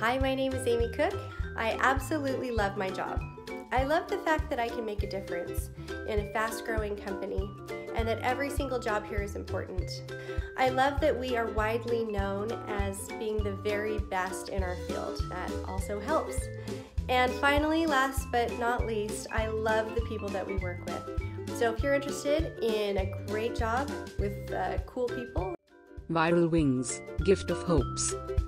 Hi, my name is Amy Cook. I absolutely love my job. I love the fact that I can make a difference in a fast-growing company and that every single job here is important. I love that we are widely known as being the very best in our field. That also helps. And finally, last but not least, I love the people that we work with. So if you're interested in a great job with cool people, Vyral Wings, Gift of Hopes.